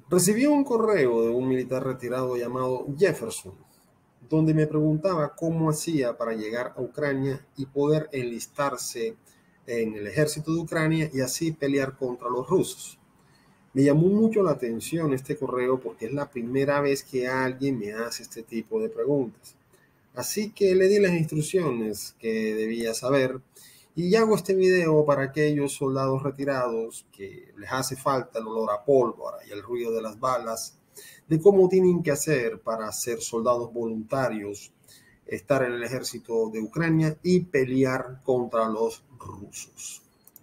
Recibí un correo de un militar retirado llamado Jefferson, donde me preguntaba cómo hacía para llegar a Ucrania y poder enlistarse en el ejército de Ucrania y así pelear contra los rusos. Me llamó mucho la atención este correo porque es la primera vez que alguien me hace este tipo de preguntas. Así que le di las instrucciones que debía saber y hago este video para aquellos soldados retirados que les hace falta el olor a pólvora y el ruido de las balas, de cómo tienen que hacer para ser soldados voluntarios, estar en el ejército de Ucrania y pelear contra los rusos.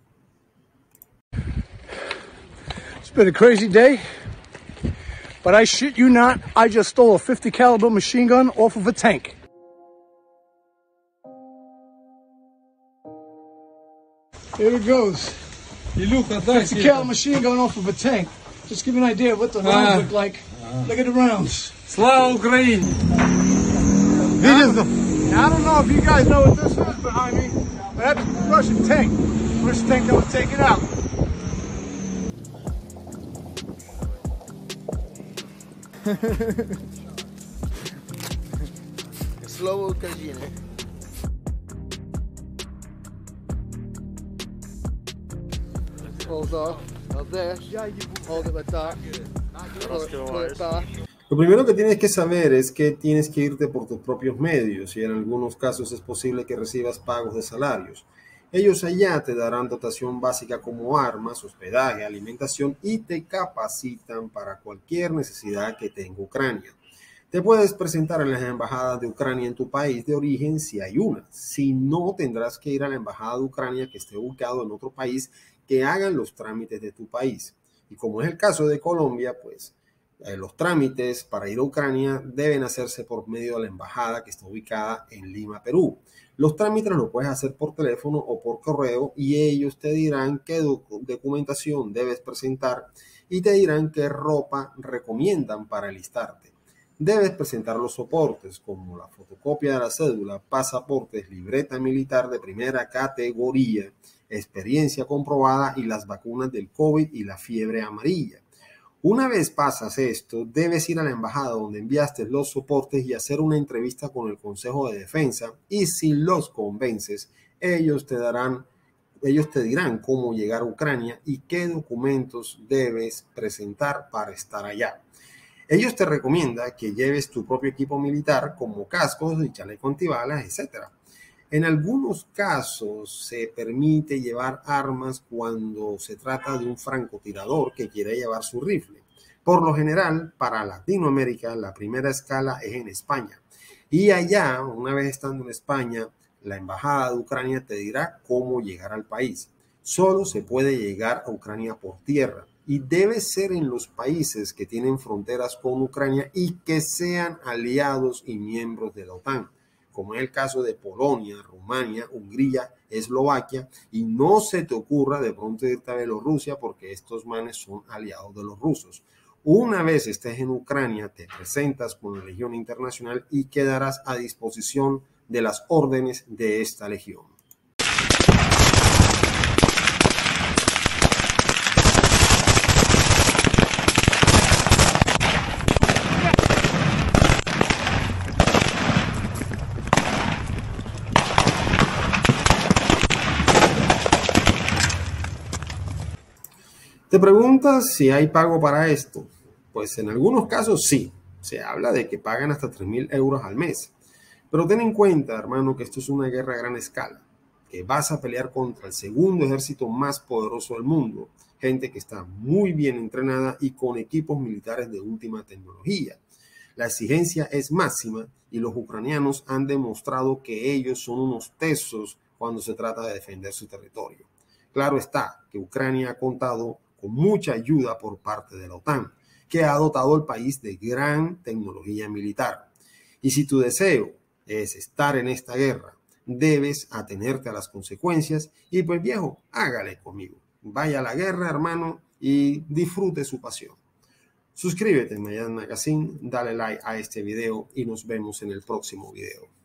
It's been a crazy day, but I shit you not, I just stole a 50 caliber machine gun off of a tank. Here it goes. You look at 50 caliber machine gun off of a tank. Just give you an idea of what the rounds look like. Look at the rounds. Slava Ukraine! I don't know if you guys know what this is behind me, but that's a Russian tank. Russian tank that was taken out. Слово України. Hold off. Up there. Hold it like that. Pull it back. Lo primero que tienes que saber es que tienes que irte por tus propios medios y en algunos casos es posible que recibas pagos de salarios. Ellos allá te darán dotación básica como armas, hospedaje, alimentación y te capacitan para cualquier necesidad que tenga Ucrania. Te puedes presentar en las embajadas de Ucrania en tu país de origen si hay una. Si no, tendrás que ir a la embajada de Ucrania que esté ubicado en otro país que hagan los trámites de tu país. Y como es el caso de Colombia, pues los trámites para ir a Ucrania deben hacerse por medio de la embajada que está ubicada en Lima, Perú. Los trámites los puedes hacer por teléfono o por correo y ellos te dirán qué documentación debes presentar y te dirán qué ropa recomiendan para alistarte. Debes presentar los soportes como la fotocopia de la cédula, pasaportes, libreta militar de primera categoría, experiencia comprobada y las vacunas del COVID y la fiebre amarilla. Una vez pasas esto, debes ir a la embajada donde enviaste los soportes y hacer una entrevista con el Consejo de Defensa y si los convences, ellos te dirán cómo llegar a Ucrania y qué documentos debes presentar para estar allá. Ellos te recomiendan que lleves tu propio equipo militar como cascos y chaleco antibalas, etc. En algunos casos se permite llevar armas cuando se trata de un francotirador que quiere llevar su rifle. Por lo general, para Latinoamérica, la primera escala es en España. Y allá, una vez estando en España, la embajada de Ucrania te dirá cómo llegar al país. Solo se puede llegar a Ucrania por tierra y debe ser en los países que tienen fronteras con Ucrania y que sean aliados y miembros de la OTAN, como es el caso de Polonia, Rumania, Hungría, Eslovaquia, y no se te ocurra de pronto irte a Bielorrusia porque estos manes son aliados de los rusos. Una vez estés en Ucrania, te presentas con la Legión Internacional y quedarás a disposición de las órdenes de esta legión. ¿Te preguntas si hay pago para esto? Pues en algunos casos sí, se habla de que pagan hasta 3.000 euros al mes. Pero ten en cuenta, hermano, que esto es una guerra a gran escala, que vas a pelear contra el segundo ejército más poderoso del mundo, gente que está muy bien entrenada y con equipos militares de última tecnología. La exigencia es máxima y los ucranianos han demostrado que ellos son unos tesos cuando se trata de defender su territorio. Claro está que Ucrania ha contado con mucha ayuda por parte de la OTAN, que ha dotado al país de gran tecnología militar. Y si tu deseo es estar en esta guerra, debes atenerte a las consecuencias y pues viejo, hágale conmigo. Vaya a la guerra, hermano, y disfrute su pasión. Suscríbete en Mayan Magazine, dale like a este video y nos vemos en el próximo video.